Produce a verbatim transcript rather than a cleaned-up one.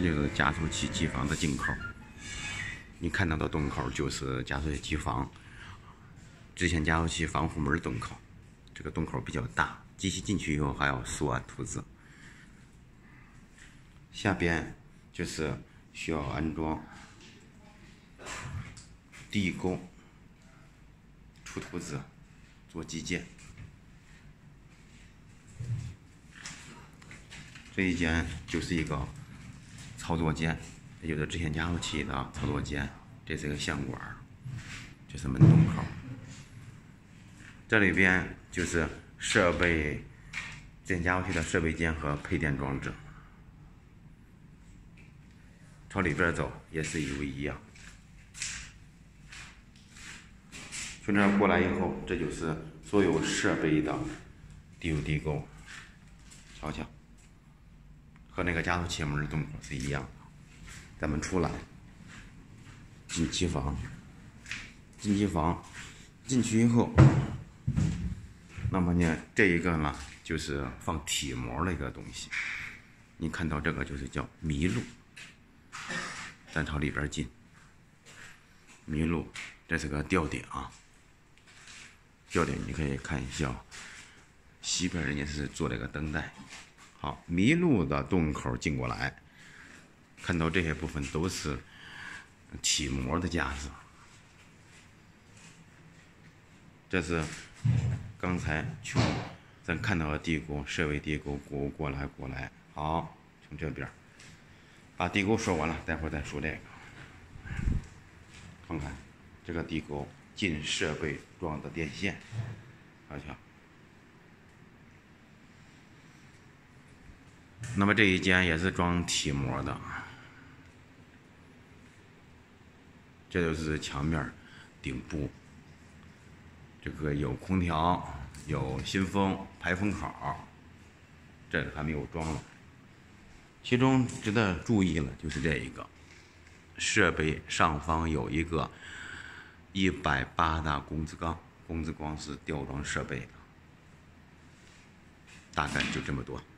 这就是加速器机房的进口。你看到的洞口就是加速器机房之前加速器防护门洞口，这个洞口比较大，机器进去以后还要缩按凸字。下边就是需要安装地沟出凸字做基件。这一间就是一个操作间，也就是之前加速器的操作间。这是一个相管，这是门洞口。这里边就是设备之前加速器的设备间和配电装置。朝里边走也是一模一样。从这儿过来以后，这就是所有设备的地有地沟，瞧瞧。和那个加速器门的洞口是一样的。咱们出来，进机房，进机房，进去以后，那么呢，这一个呢就是放体膜的一个东西。你看到这个就是叫麋鹿，咱朝里边进。麋鹿，这是个吊顶啊，吊顶你可以看一下，西边人家是做了个灯带。好，麋鹿的洞口进过来，看到这些部分都是体膜的架子。这是刚才从咱看到的地沟，设备地沟过过来过来。好，从这边把地沟说完了，待会儿再说这个。看看这个地沟进设备装的电线，瞧瞧。那么这一间也是装体膜的，这就是墙面顶部，这个有空调，有新风排风口，这个还没有装了。其中值得注意了就是这一个，设备上方有一个一百八的工字钢，工字钢是吊装设备的，大概就这么多。